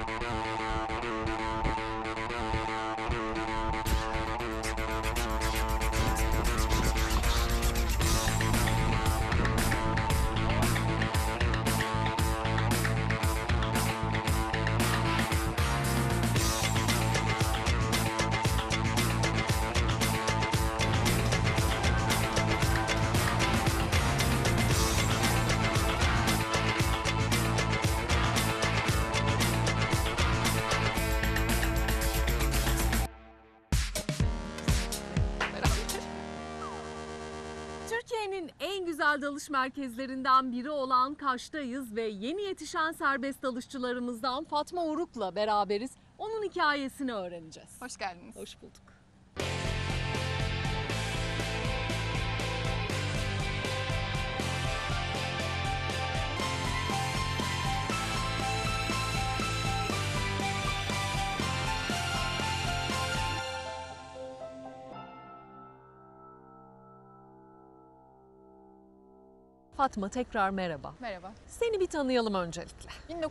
Türkiye'nin en güzel dalış merkezlerinden biri olan Kaş'tayız ve yeni yetişen serbest dalışçılarımızdan Fatma Uruk'la beraberiz. Onun hikayesini öğreneceğiz. Hoş geldiniz. Hoş bulduk. Fatma, tekrar merhaba. Merhaba. Seni bir tanıyalım öncelikle.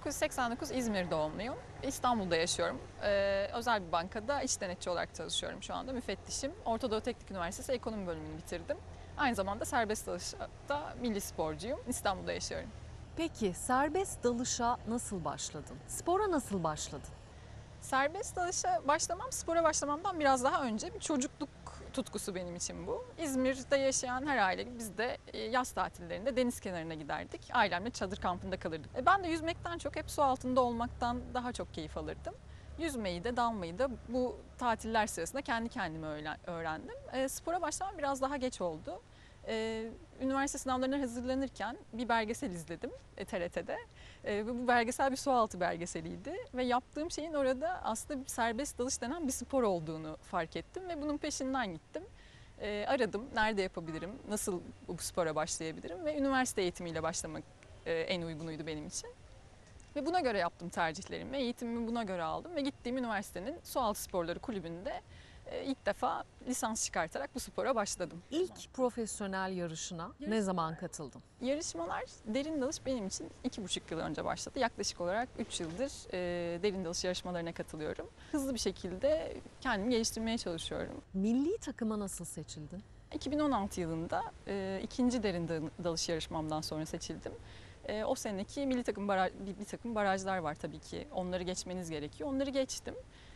1989 İzmir doğumluyum. İstanbul'da yaşıyorum. Özel bir bankada iç denetçi olarak çalışıyorum şu anda. Müfettişim. Orta Doğu Teknik Üniversitesi Ekonomi bölümünü bitirdim. Aynı zamanda serbest dalışta milli sporcuyum. İstanbul'da yaşıyorum. Peki serbest dalışa nasıl başladın? Spora nasıl başladın? Serbest dalışa başlamam, spora başlamamdan biraz daha önce bir çocukluk tutkusu benim için bu. İzmir'de yaşayan her aile gibi biz de yaz tatillerinde deniz kenarına giderdik. Ailemle çadır kampında kalırdık. Ben de yüzmekten çok hep su altında olmaktan daha çok keyif alırdım. Yüzmeyi de dalmayı da bu tatiller sırasında kendi kendime öğrendim. Spora başlamam biraz daha geç oldu. Üniversite sınavlarına hazırlanırken bir belgesel izledim TRT'de. Bu belgesel bir sualtı belgeseliydi ve yaptığım şeyin orada aslında bir serbest dalış denen bir spor olduğunu fark ettim ve bunun peşinden gittim. Aradım, nerede yapabilirim, nasıl bu spora başlayabilirim ve üniversite eğitimiyle başlamak en uygunuydu benim için. Ve buna göre yaptım tercihlerimi, eğitimimi buna göre aldım ve gittiğim üniversitenin Sualtı Sporları Kulübü'nde ilk defa lisans çıkartarak bu spora başladım. İlk profesyonel yarışına ne zaman katıldın? Yarışmalar, derin dalış benim için 2,5 yıl önce başladı. Yaklaşık olarak 3 yıldır derin dalış yarışmalarına katılıyorum. Hızlı bir şekilde kendimi geliştirmeye çalışıyorum. Milli takıma nasıl seçildin? 2016 yılında ikinci derin dalış yarışmamdan sonra seçildim. O seneki milli takım bir takım barajlar var tabii ki. Onları geçmeniz gerekiyor. Onları geçtim.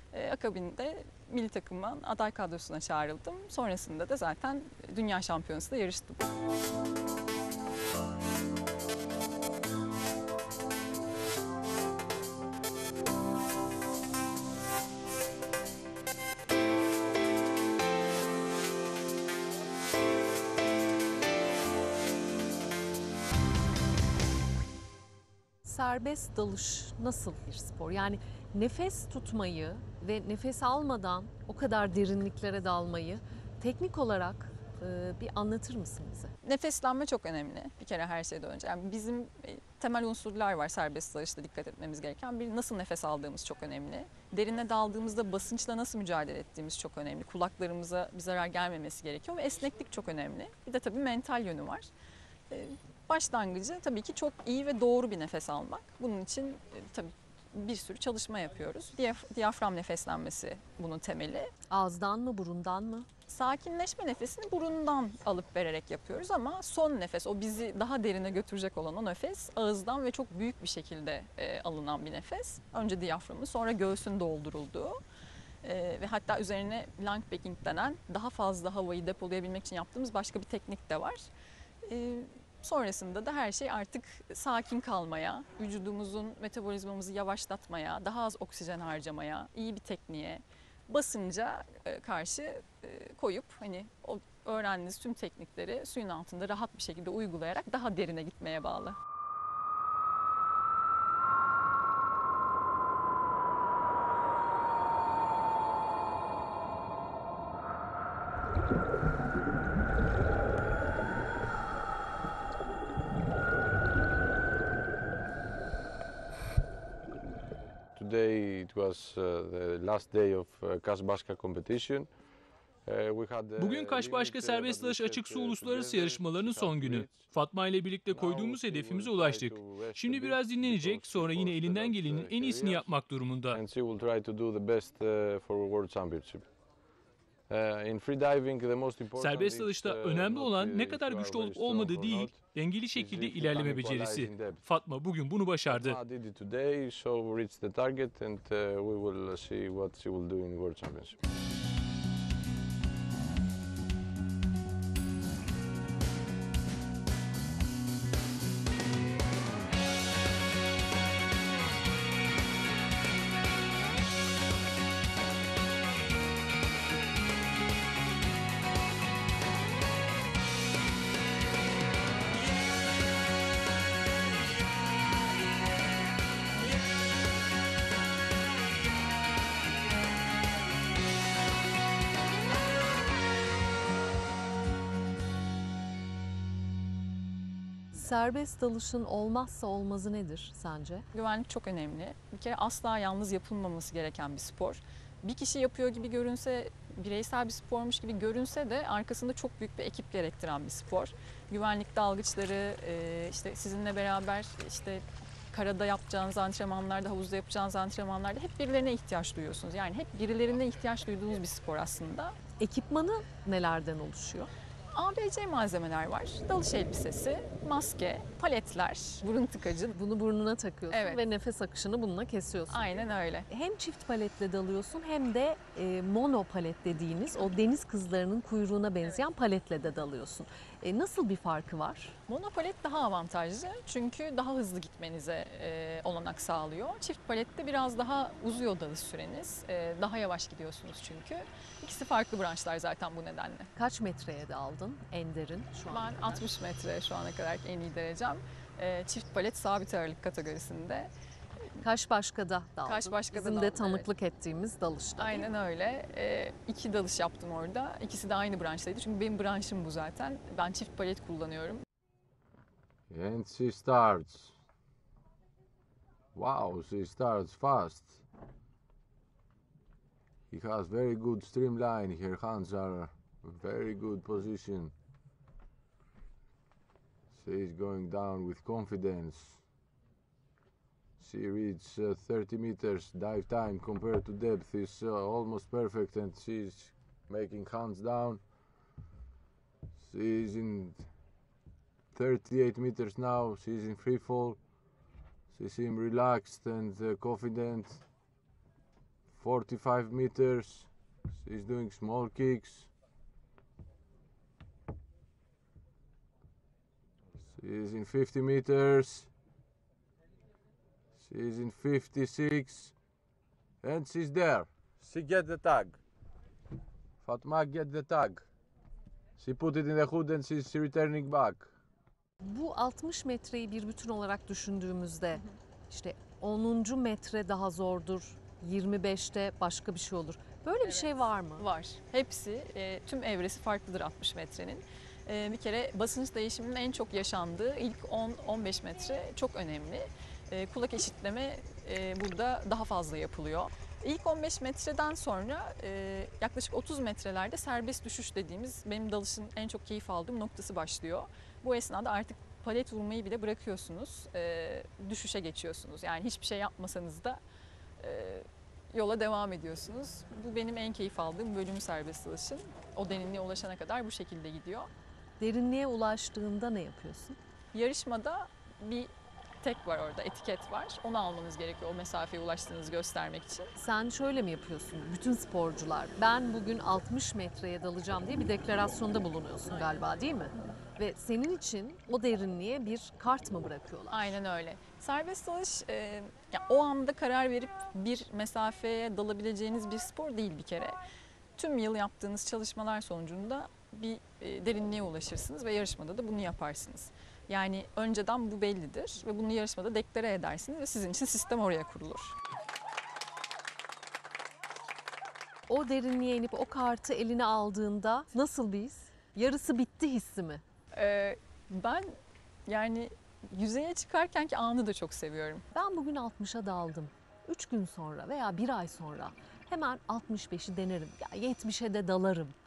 Akabinde milli takımın aday kadrosuna çağrıldım. Sonrasında da zaten dünya şampiyonasında yarıştım. Serbest dalış nasıl bir spor? Yani nefes tutmayı ve nefes almadan o kadar derinliklere dalmayı teknik olarak bir anlatır mısın bize? Nefeslenme çok önemli bir kere her şeyden önce. Yani bizim temel unsurlar var serbest dalışta dikkat etmemiz gereken. Bir, nasıl nefes aldığımız çok önemli. Derine daldığımızda basınçla nasıl mücadele ettiğimiz çok önemli. Kulaklarımıza bir zarar gelmemesi gerekiyor ve esneklik çok önemli. Bir de tabii mental yönü var. Başlangıcı tabii ki çok iyi ve doğru bir nefes almak. Bunun için tabii bir sürü çalışma yapıyoruz. Diyafram nefeslenmesi bunun temeli. Ağızdan mı, burundan mı? Sakinleşme nefesini burundan alıp vererek yapıyoruz ama son nefes, o bizi daha derine götürecek olan o nefes ağızdan ve çok büyük bir şekilde alınan bir nefes. Önce diyaframı, sonra göğsün doldurulduğu ve hatta üzerine lung packing denen daha fazla havayı depolayabilmek için yaptığımız başka bir teknik de var. Sonrasında da her şey artık sakin kalmaya, vücudumuzun metabolizmamızı yavaşlatmaya, daha az oksijen harcamaya, iyi bir tekniğe, basınca karşı koyup hani o öğrendiğiniz tüm teknikleri suyun altında rahat bir şekilde uygulayarak daha derine gitmeye bağlı. Today it was the last day of Kaş Başka competition. Bugün Kaşbaşka Serbest Dalış Açık Su Uluslararası Yarışmalarının son günü. Fatma ile birlikte koyduğumuz hedefimize ulaştık. Şimdi biraz dinlenecek, sonra yine elinden gelenin en iyisini yapmak durumunda. Serbest dalışta önemli olan ne kadar güçlü olup olmadığı değil, dengeli şekilde ilerleme becerisi. Fatma bugün bunu başardı. Serbest dalışın olmazsa olmazı nedir sence? Güvenlik çok önemli. Bir kere asla yalnız yapılmaması gereken bir spor. Bir kişi yapıyor gibi görünse, bireysel bir spormuş gibi görünse de arkasında çok büyük bir ekip gerektiren bir spor. Güvenlik dalgıçları, işte sizinle beraber işte karada yapacağınız antrenmanlarda, havuzda yapacağınız antrenmanlarda hep birilerine ihtiyaç duyuyorsunuz. Yani hep birilerine ihtiyaç duyduğunuz bir spor aslında. Ekipmanı nelerden oluşuyor? ABC malzemeler var. Dalış elbisesi, maske, paletler, burun tıkacı. Bunu burnuna takıyorsun Evet. ve nefes akışını bununla kesiyorsun. Aynen öyle. Hem çift paletle dalıyorsun hem de mono palet dediğiniz o deniz kızlarının kuyruğuna benzeyen paletle de dalıyorsun. Nasıl bir farkı var? Monopalet daha avantajlı çünkü daha hızlı gitmenize olanak sağlıyor. Çift palette biraz daha uzuyor dalış süreniz. Daha yavaş gidiyorsunuz çünkü. İkisi farklı branşlar zaten bu nedenle. Kaç metreye daldın en derin şu an? Ben 60 metre şu ana kadar en iyi derecem. Çift palet sabit ağırlık kategorisinde. Kaşbaşka'da daldın. Kaşbaşka'da Bizim de daldım, tanıklık ettiğimiz dalışta. Aynen öyle. 2 dalış yaptım orada. İkisi de aynı branştaydı çünkü benim branşım bu zaten. Ben çift palet kullanıyorum. And she starts. Wow, she starts fast. He has very good streamline. Her hands are very good position. She is going down with confidence. She reads 30 meters dive time compared to depth is almost perfect, and she's making hands down. She is in 38 meters now. She's in free fall. She seems relaxed and confident. 45 meters. She's doing small kicks. She is in 50 meters. She is in 56. And she's there. She get the tag. Fatma get the tag. She put it in the hood and she's returning back. Bu 60 metreyi bir bütün olarak düşündüğümüzde işte 10. metre daha zordur, 25'te başka bir şey olur. Böyle bir şey var mı? Var. Hepsi, tüm evresi farklıdır 60 metrenin. Bir kere basınç değişiminin en çok yaşandığı ilk 10-15 metre çok önemli. Kulak eşitleme burada daha fazla yapılıyor. İlk 15 metreden sonra yaklaşık 30 metrelerde serbest düşüş dediğimiz benim dalışın en çok keyif aldığım noktası başlıyor. Bu esnada artık palet vurmayı bile bırakıyorsunuz, düşüşe geçiyorsunuz. Yani hiçbir şey yapmasanız da yola devam ediyorsunuz. Bu benim en keyif aldığım bölüm serbest dalışın. O derinliğe ulaşana kadar bu şekilde gidiyor. Derinliğe ulaştığında ne yapıyorsun? Yarışmada bir tek var orada, etiket var. Onu almanız gerekiyor o mesafeye ulaştığınızı göstermek için. Sen şöyle mi yapıyorsun? Bütün sporcular ben bugün 60 metreye dalacağım diye bir deklarasyonda bulunuyorsun galiba, değil mi? Ve senin için o derinliğe bir kart mı bırakıyorlar? Aynen öyle. Serbest dalış ya o anda karar verip bir mesafeye dalabileceğiniz bir spor değil bir kere. Tüm yıl yaptığınız çalışmalar sonucunda bir derinliğe ulaşırsınız ve yarışmada da bunu yaparsınız. Yani önceden bu bellidir ve bunu yarışmada deklare edersiniz ve sizin için sistem oraya kurulur. O derinliğe inip o kartı eline aldığında nasıl bir his? Yarısı bitti hissi mi? Ben yani yüzeye çıkarkenki anı da çok seviyorum. Ben bugün 60'a daldım. 3 gün sonra veya 1 ay sonra hemen 65'i denerim. Ya 70'e de dalarım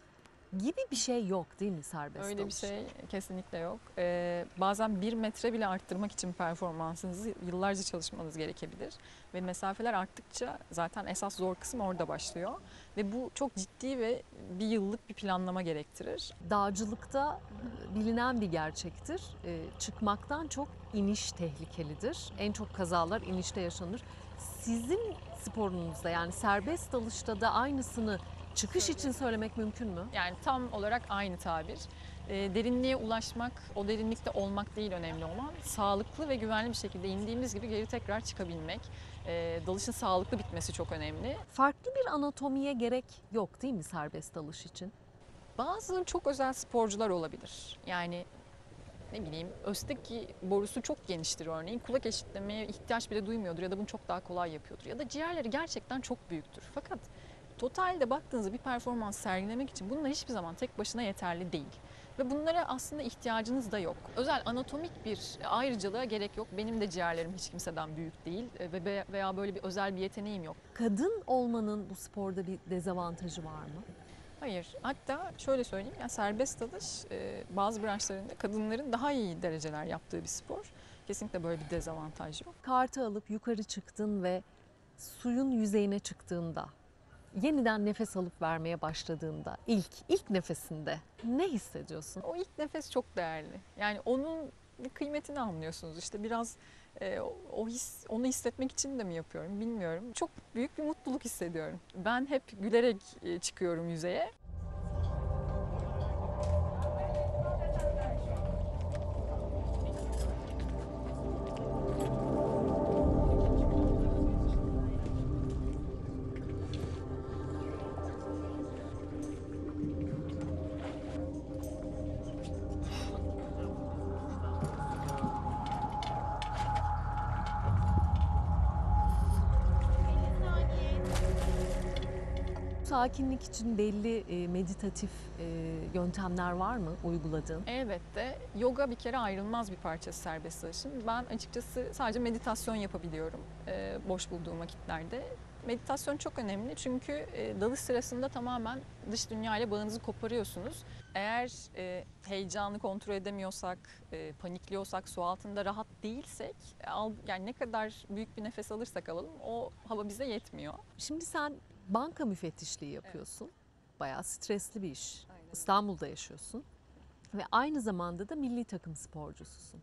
gibi bir şey yok değil mi serbest Öyle bir dalışta? şey kesinlikle yok. Bazen 1 metre bile arttırmak için performansınızı yıllarca çalışmanız gerekebilir. Ve mesafeler arttıkça zaten esas zor kısım orada başlıyor. Ve bu çok ciddi ve bir yıllık bir planlama gerektirir. Dağcılıkta bilinen bir gerçektir. Çıkmaktan çok iniş tehlikelidir. En çok kazalar inişte yaşanır. Sizin sporunuzda yani serbest dalışta da aynısını çıkış için söylemek mümkün mü? Yani tam olarak aynı tabir. Derinliğe ulaşmak, o derinlikte olmak değil önemli olan. Sağlıklı ve güvenli bir şekilde indiğimiz gibi geri tekrar çıkabilmek. Dalışın sağlıklı bitmesi çok önemli. Farklı bir anatomiye gerek yok değil mi serbest dalış için? Bazı çok özel sporcular olabilir. Yani ne bileyim Özteki borusu çok geniştir örneğin. Kulak eşitlemeye ihtiyaç bile duymuyordur ya da bunu çok daha kolay yapıyordur. Ya da ciğerleri gerçekten çok büyüktür. Fakat totalde baktığınızda bir performans sergilemek için bunlar hiçbir zaman tek başına yeterli değil. Ve bunlara aslında ihtiyacınız da yok. Özel anatomik bir ayrıcalığa gerek yok. Benim de ciğerlerim hiç kimseden büyük değil veya böyle bir özel bir yeteneğim yok. Kadın olmanın bu sporda bir dezavantajı var mı? Hayır. Hatta şöyle söyleyeyim, yani serbest dalış bazı branşlarında kadınların daha iyi dereceler yaptığı bir spor. Kesinlikle böyle bir dezavantaj yok. Kartı alıp yukarı çıktın ve suyun yüzeyine çıktığında, yeniden nefes alıp vermeye başladığında, ilk nefesinde ne hissediyorsun? O ilk nefes çok değerli. Yani onun bir kıymetini anlıyorsunuz. İşte biraz onu hissetmek için de mi yapıyorum bilmiyorum. Çok büyük bir mutluluk hissediyorum. Ben hep gülerek çıkıyorum yüzeye. Sakinlik için belli meditatif yöntemler var mı uyguladığın? Elbette yoga bir kere ayrılmaz bir parçası serbest dalışın. Ben açıkçası sadece meditasyon yapabiliyorum boş bulduğum vakitlerde. Meditasyon çok önemli çünkü dalış sırasında tamamen dış dünya ile bağınızı koparıyorsunuz. Eğer heyecanı kontrol edemiyorsak, panikliyorsak, su altında rahat değilsek, yani ne kadar büyük bir nefes alırsak alalım o hava bize yetmiyor. Şimdi sen banka müfettişliği yapıyorsun. Bayağı stresli bir iş. Aynen. İstanbul'da yaşıyorsun. Ve aynı zamanda da milli takım sporcususun.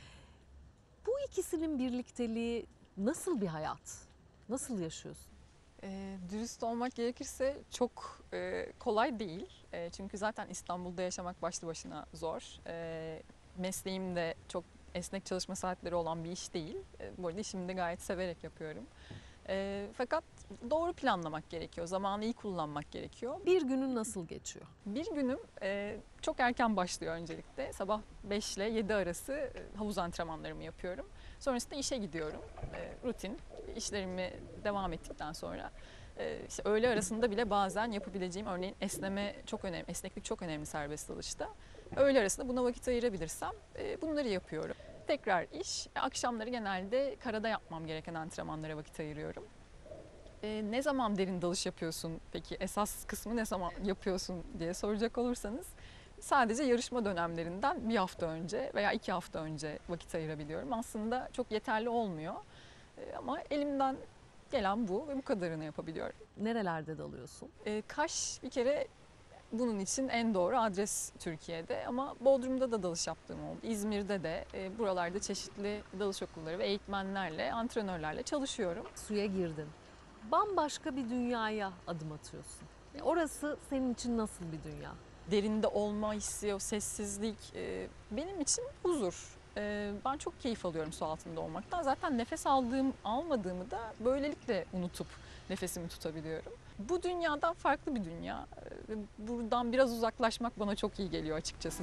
Bu ikisinin birlikteliği nasıl bir hayat? Nasıl yaşıyorsun? Dürüst olmak gerekirse çok kolay değil. Çünkü zaten İstanbul'da yaşamak başlı başına zor. Mesleğim de çok esnek çalışma saatleri olan bir iş değil. Bu arada işimi de gayet severek yapıyorum. Fakat doğru planlamak gerekiyor. Zamanı iyi kullanmak gerekiyor. Bir günün nasıl geçiyor? Bir günüm çok erken başlıyor öncelikle. Sabah 5 ile 7 arası havuz antrenmanlarımı yapıyorum. Sonrasında işe gidiyorum. Rutin işlerimi devam ettikten sonra işte öğle arasında bile bazen yapabileceğim örneğin esneme çok önemli, esneklik çok önemli serbest dalışta. Öğle arasında buna vakit ayırabilirsem bunları yapıyorum. Tekrar iş, akşamları genelde karada yapmam gereken antrenmanlara vakit ayırıyorum. Ne zaman derin dalış yapıyorsun peki, esas kısmı ne zaman yapıyorsun diye soracak olursanız sadece yarışma dönemlerinden 1 hafta önce veya 2 hafta önce vakit ayırabiliyorum. Aslında çok yeterli olmuyor ama elimden gelen bu ve bu kadarını yapabiliyorum. Nerelerde dalıyorsun? Kaş bir kere bunun için en doğru adres Türkiye'de ama Bodrum'da da dalış yaptığım oldu. İzmir'de de buralarda çeşitli dalış okulları ve eğitmenlerle, antrenörlerle çalışıyorum. Suya girdin. Bambaşka bir dünyaya adım atıyorsun. Orası senin için nasıl bir dünya? Derinde olma hissi, o sessizlik benim için huzur. Ben çok keyif alıyorum su altında olmaktan. Zaten nefes almadığımı da böylelikle unutup nefesimi tutabiliyorum. Bu dünyadan farklı bir dünya. Buradan biraz uzaklaşmak bana çok iyi geliyor açıkçası.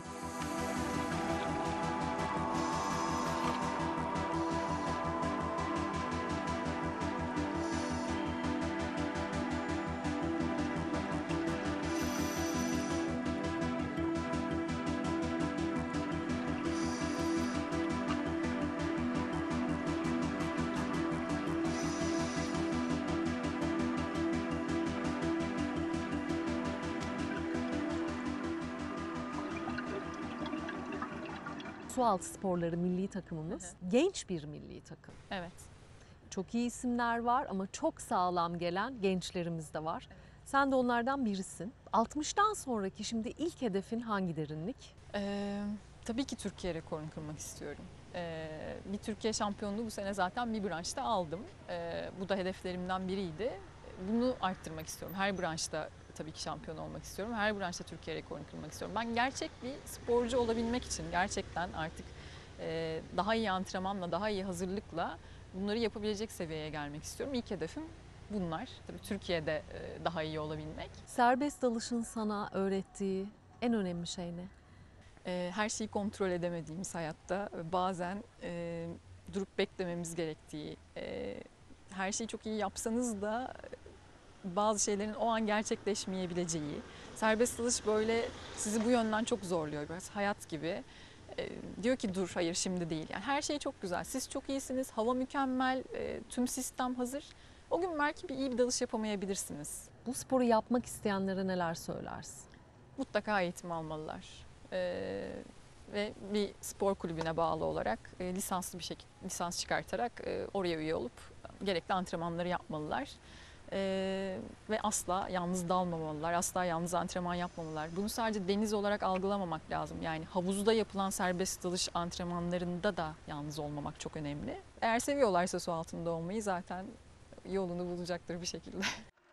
sualtı sporları milli takımımız genç bir milli takım. Evet. Çok iyi isimler var ama çok sağlam gelen gençlerimiz de var. Sen de onlardan birisin. 60'tan sonraki şimdi ilk hedefin hangi derinlik? Tabii ki Türkiye rekorunu kırmak istiyorum. Bir Türkiye şampiyonluğu bu sene zaten bir branşta aldım. Bu da hedeflerimden biriydi. Bunu arttırmak istiyorum. Her branşta tabii ki şampiyon olmak istiyorum. Her branşta Türkiye rekorunu kırmak istiyorum. Ben gerçek bir sporcu olabilmek için gerçekten artık daha iyi antrenmanla, daha iyi hazırlıkla bunları yapabilecek seviyeye gelmek istiyorum. İlk hedefim bunlar. Tabii Türkiye'de daha iyi olabilmek. Serbest dalışın sana öğrettiği en önemli şey ne? Her şeyi kontrol edemediğimiz hayatta bazen durup beklememiz gerektiği, her şeyi çok iyi yapsanız da bazı şeylerin o an gerçekleşmeyebileceği. Serbest dalış böyle sizi bu yönden çok zorluyor, biraz hayat gibi. Diyor ki dur, hayır şimdi değil. Yani her şey çok güzel, siz çok iyisiniz, hava mükemmel, tüm sistem hazır. O gün belki iyi bir dalış yapamayabilirsiniz. Bu sporu yapmak isteyenlere neler söylersin? Mutlaka eğitim almalılar. Ve bir spor kulübüne bağlı olarak lisanslı bir şekilde lisans çıkartarak oraya üye olup gerekli antrenmanları yapmalılar. Ve asla yalnız dalmamalılar, asla yalnız antrenman yapmamalılar. Bunu sadece deniz olarak algılamamak lazım. Yani havuzda yapılan serbest dalış antrenmanlarında da yalnız olmamak çok önemli. Eğer seviyorlarsa su altında olmayı zaten yolunu bulacaktır bir şekilde.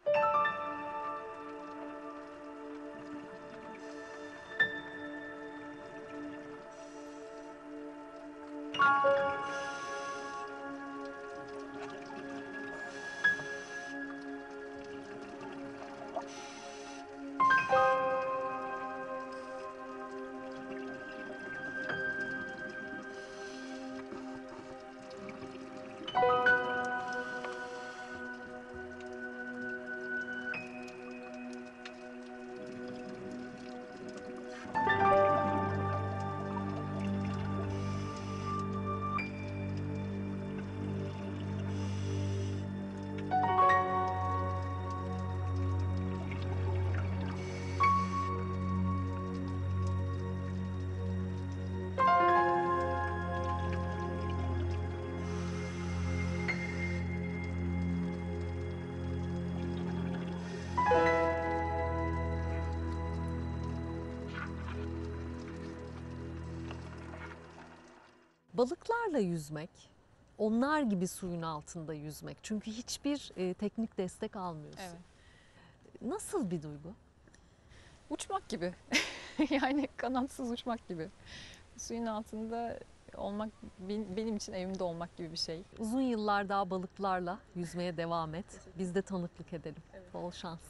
Balıklarla yüzmek, onlar gibi suyun altında yüzmek. Çünkü hiçbir teknik destek almıyorsun. Evet. Nasıl bir duygu? Uçmak gibi. Yani kanatsız uçmak gibi. Suyun altında olmak benim için evimde olmak gibi bir şey. Uzun yıllar daha balıklarla yüzmeye devam et. Biz de tanıklık edelim. Bol şans.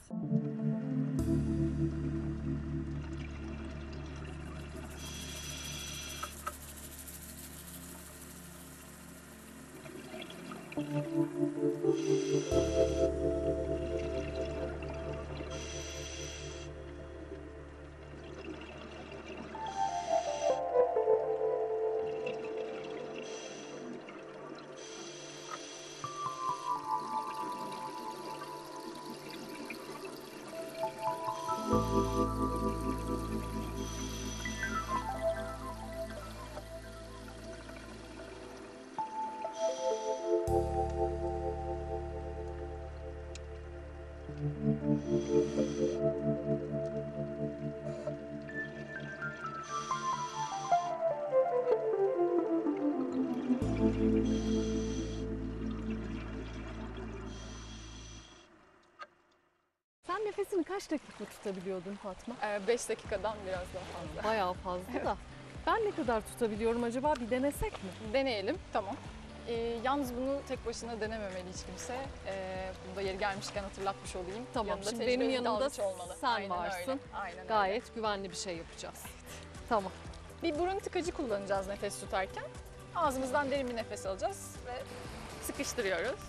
Sen nefesini kaç dakika tutabiliyordun Fatma? 5 dakikadan biraz daha fazla. Bayağı fazla da. Ben ne kadar tutabiliyorum acaba, bir denesek mi? Deneyelim, tamam. Yalnız bunu tek başına denememeli hiç kimse. Bunu da yeri gelmişken hatırlatmış olayım. Tamam, Yanında şimdi tecrübeli benim yanımda dalgıç olmalı. sen Aynen varsın. Öyle. Aynen Gayet öyle. güvenli bir şey yapacağız. Tamam. Bir burun tıkacı kullanacağız nefes tutarken. Ağzımızdan derin bir nefes alacağız ve sıkıştırıyoruz.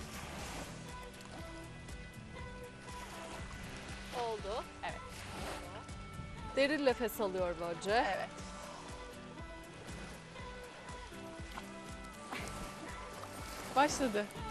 Oldu. Evet. Derin nefes alıyor önce. Evet. Başladı.